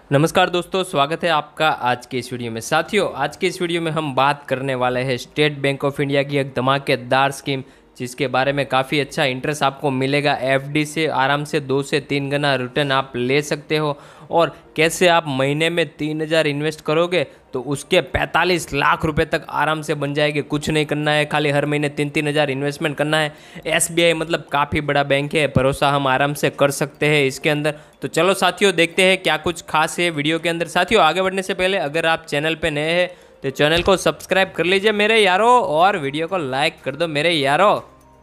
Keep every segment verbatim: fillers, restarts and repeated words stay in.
नमस्कार दोस्तों, स्वागत है आपका आज के इस वीडियो में। साथियों, आज के इस वीडियो में हम बात करने वाले हैं स्टेट बैंक ऑफ इंडिया की एक धमाकेदार स्कीम, जिसके बारे में काफ़ी अच्छा इंटरेस्ट आपको मिलेगा। एफडी से आराम से दो से तीन गुना रिटर्न आप ले सकते हो, और कैसे आप महीने में तीन हज़ार इन्वेस्ट करोगे तो उसके पैंतालीस लाख रुपए तक आराम से बन जाएंगे। कुछ नहीं करना है, खाली हर महीने तीन तीन हज़ार इन्वेस्टमेंट करना है। एसबीआई मतलब काफ़ी बड़ा बैंक है, भरोसा हम आराम से कर सकते हैं इसके अंदर। तो चलो साथियों, देखते हैं क्या कुछ खास है वीडियो के अंदर। साथियों, आगे बढ़ने से पहले अगर आप चैनल पे नए हैं तो चैनल को सब्सक्राइब कर लीजिए मेरे यारों, और वीडियो को लाइक कर दो मेरे यारों।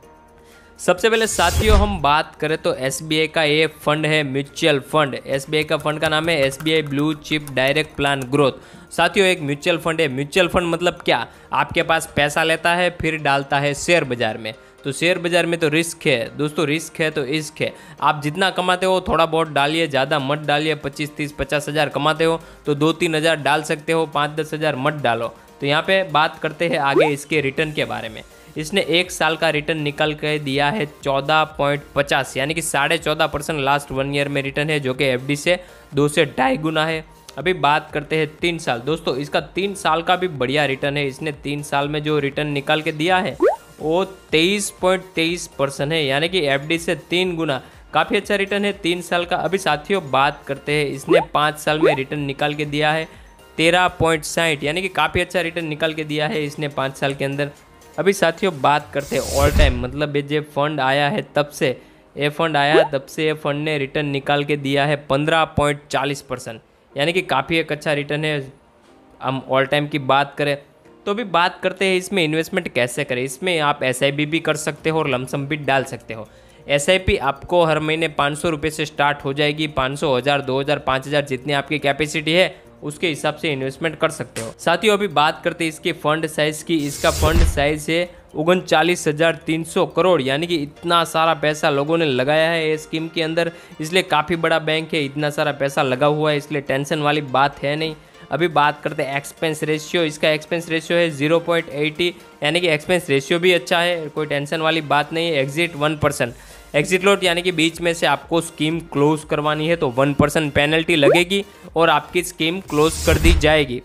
सबसे पहले साथियों हम बात करें तो एसबीआई का ये फंड है म्यूचुअल फंड। एसबीआई का फंड का नाम है SBI blue chip direct plan growth. साथियों, एक म्यूचुअल फंड है। म्यूचुअल फंड मतलब क्या? आपके पास पैसा लेता है फिर डालता है शेयर बाजार में। तो शेयर बाजार में तो रिस्क है दोस्तों, रिस्क है तो इश्क है। आप जितना कमाते हो थोड़ा बहुत डालिए, ज़्यादा मत डालिए। पच्चीस तीस पचास हज़ार कमाते हो तो दो तीन हज़ार डाल सकते हो, पाँच दस हज़ार मत डालो। तो यहाँ पे बात करते हैं आगे इसके रिटर्न के बारे में। इसने एक साल का रिटर्न निकल के दिया है चौदह पॉइंट पचास, यानी कि साढ़े चौदह परसेंट लास्ट वन ईयर में रिटर्न है, जो कि एफडी से दो से ढाई गुना है। अभी बात करते हैं तीन साल। दोस्तों, इसका तीन साल का भी बढ़िया रिटर्न है। इसने तीन साल में जो रिटर्न निकाल के दिया है वो तेईस पॉइंट तेईस परसेंट है, यानी कि एफडी से तीन गुना। काफ़ी अच्छा रिटर्न है तीन साल का। अभी साथियों बात करते हैं, इसने पाँच साल में रिटर्न निकाल के दिया है तेरह पॉइंट साठ, यानी कि काफ़ी अच्छा रिटर्न निकाल के दिया है इसने पाँच साल के अंदर। अभी साथियों बात करते हैं ऑल टाइम, मतलब ये जो फंड आया है तब से, ये फंड आया है तब से ये फंड ने रिटर्न निकाल के दिया है पंद्रह पॉइंट चालीस परसेंट, यानी कि काफ़ी एक अच्छा रिटर्न है। हम ऑल टाइम की बात करें तो अभी बात करते हैं इसमें इन्वेस्टमेंट कैसे करें। इसमें आप एस आई पी भी कर सकते हो और लमसम भी डाल सकते हो। एस आई पी आपको हर महीने पाँच सौ रुपये से स्टार्ट हो जाएगी। पाँच सौ, हज़ार, दो हज़ार, पाँच हज़ार जितनी आपकी कैपेसिटी है उसके हिसाब से इन्वेस्टमेंट कर सकते हो। साथियों अभी बात करते हैं इसके फंड साइज की। इसका फंड साइज है उनचालीस हज़ार तीन सौ करोड़, यानी कि इतना सारा पैसा लोगों ने लगाया है इस स्कीम के अंदर। इसलिए काफ़ी बड़ा बैंक है, इतना सारा पैसा लगा हुआ है, इसलिए टेंशन वाली बात है नहीं। अभी बात करते हैं एक्सपेंस रेशियो। इसका एक्सपेंस रेशियो है ज़ीरो पॉइंट अस्सी, यानी कि एक्सपेंस रेशियो भी अच्छा है, कोई टेंशन वाली बात नहीं है। Exit one percent, exit load यानी कि बीच में से आपको स्कीम क्लोज करवानी है तो वन परसेंट पेनल्टी लगेगी और आपकी स्कीम क्लोज कर दी जाएगी।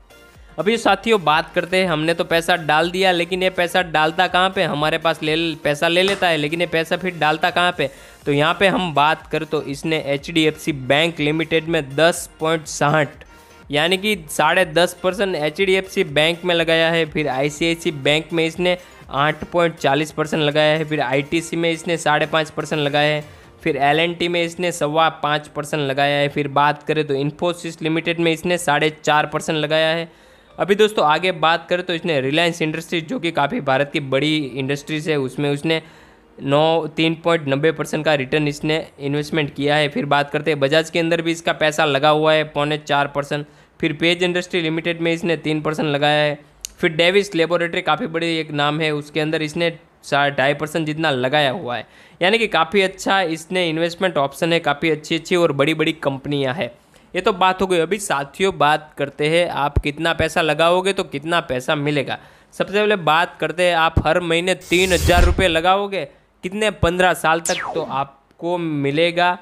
अभी साथियों बात करते हैं, हमने तो पैसा डाल दिया, लेकिन ये पैसा डालता कहाँ पे? हमारे पास ले पैसा ले लेता है, लेकिन ये पैसा फिर डालता कहाँ पे? तो यहाँ पे हम बात करें तो इसने H D F C bank limited में दस पॉइंट साठ, यानी कि साढ़े दस percent H D F C bank में लगाया है। फिर आई सी आई सी बैंक में इसने आठ पॉइंट चालीस परसेंट लगाया है। फिर आई टी सी में इसने साढ़े पाँच परसेंट लगाया है। फिर एल एन टी में इसने सवा पाँच परसेंट लगाया है। फिर बात करें तो इन्फोसिस लिमिटेड में इसने साढ़े चार परसेंट लगाया है। अभी दोस्तों आगे बात करें तो इसने रिलायंस इंडस्ट्रीज, जो कि काफ़ी भारत की बड़ी इंडस्ट्रीज है, उसमें उसने नौ तीन पॉइंट नब्बे परसेंट का रिटर्न इसने इन्वेस्टमेंट किया है। फिर बात करते हैं बजाज के अंदर भी इसका पैसा लगा हुआ है पौने चार परसेंट। फिर पेज इंडस्ट्री लिमिटेड में इसने तीन परसेंट लगाया है। फिर डेविस लेबोरेटरी काफ़ी बड़ी एक नाम है, उसके अंदर इसने ढाई परसेंट जितना लगाया हुआ है, यानी कि काफ़ी अच्छा इसने इन्वेस्टमेंट ऑप्शन है। काफ़ी अच्छी अच्छी और बड़ी बड़ी कंपनियां हैं। ये तो बात हो गई। अभी साथियों बात करते हैं आप कितना पैसा लगाओगे तो कितना पैसा मिलेगा। सबसे पहले बात करते हैं, आप हर महीने तीन हज़ार रुपये लगाओगे कितने पंद्रह साल तक, तो आपको मिलेगा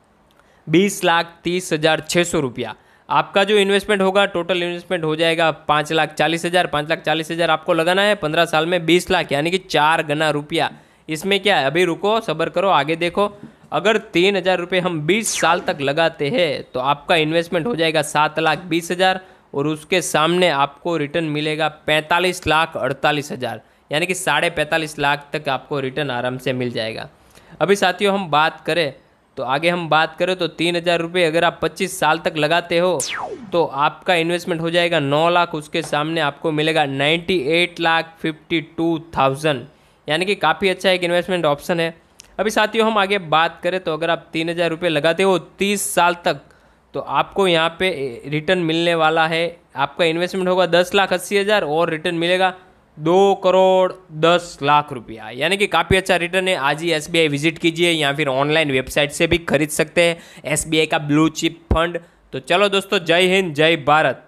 बीस लाख तीस हज़ार छः सौ रुपया। आपका जो इन्वेस्टमेंट होगा, टोटल इन्वेस्टमेंट हो जाएगा पाँच लाख चालीस हज़ार। पाँच लाख चालीस हज़ार आपको लगाना है पंद्रह साल में बीस लाख, यानी कि चार गुना रुपया। इसमें क्या है, अभी रुको सब्र करो, आगे देखो। अगर तीन हज़ार रुपये हम बीस साल तक लगाते हैं तो आपका इन्वेस्टमेंट हो जाएगा सात लाख बीस हज़ार, और उसके सामने आपको रिटर्न मिलेगा पैंतालीस लाख अड़तालीस हज़ार, यानी कि साढ़े पैंतालीस लाख तक आपको रिटर्न आराम से मिल जाएगा। अभी साथियों हम बात करें तो आगे हम बात करें तो तीन हज़ार रुपये अगर आप पच्चीस साल तक लगाते हो तो आपका इन्वेस्टमेंट हो जाएगा नौ लाख, उसके सामने आपको मिलेगा ninety eight lakh fifty two thousand, यानी कि काफ़ी अच्छा एक इन्वेस्टमेंट ऑप्शन है। अभी साथियों हम आगे बात करें तो अगर आप तीन हज़ार रुपये लगाते हो तीस साल तक तो आपको यहाँ पे रिटर्न मिलने वाला है। आपका इन्वेस्टमेंट होगा दस लाख अस्सी हज़ार और रिटर्न मिलेगा दो करोड़ दस लाख रुपया, यानी कि काफ़ी अच्छा रिटर्न है। आज ही एस बी आई विजिट कीजिए या फिर ऑनलाइन वेबसाइट से भी खरीद सकते हैं एस बी आई का ब्लू चिप फंड। तो चलो दोस्तों, जय हिंद जय भारत।